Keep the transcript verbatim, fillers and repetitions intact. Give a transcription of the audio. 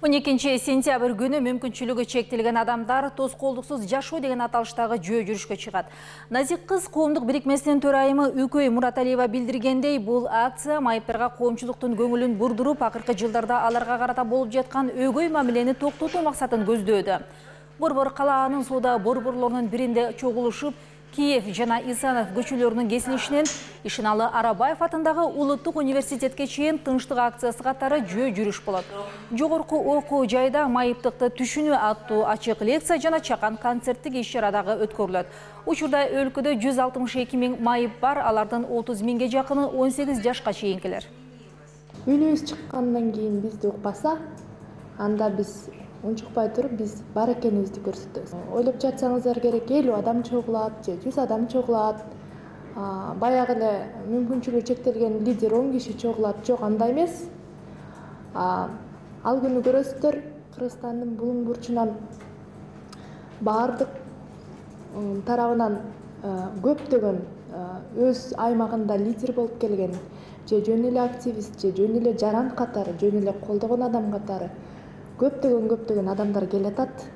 он экинчи сентябрь күні мүмкіншілігі чектелген адамдар тоскоолдуксуз жашоо деген аталыштагы жөө жүрүшкө чыгат. Назик кыз коомдук бирикмесинин төрайымы Үкөй Мураталиева билдиргендей, бул акция майыптарга коомчулуктун көңүлүн бурдуруп, акыркы жылдарда аларга карата болуп жаткан өгөй мамилени токтотуу максатын көздөөдө. Борбор калаанын соода борборлорунун биринде чогулушуп, Киев жана Исанов көчөлөрүнүн кесилишинен Ишиналы Арабаев атындагы Улуттук университетке чейин тынчтык акциясы катары жөө жүрүш болот. Жогорку окуу жайда майыптыкты түшүнүү аттуу ачык лекция жана чакан концерттик иш-чарадагы өткөрүлөт. Учурда өлкөдө жүз алтымыш эки миң майып бар, алардын отуз миңге жакыны он сегиз жашка чейинкилер. Үнүбүз чыккандан кийин бизди укпаса, анда биз унчукпай туруп биз бар экенибизди көрсөтөбүз. Ойлоп жатсаңыздар керек, элүү адам чогулат же жүз адам чогулат. Баягы эле мүмкүнчүлүгү чектелген лидер он киши чогулат. Жок, андай эмес. Ал күнү көрөсүздөр, Кыргызстандын булуң бурчунан баардык тарабынан көптөгөн өз аймагында лидер болуп келген, же жөн эле активист, же жөн эле жаран катары, жөн эле колдогон адам катары көптөгөн көптөгөн адамдар келатат.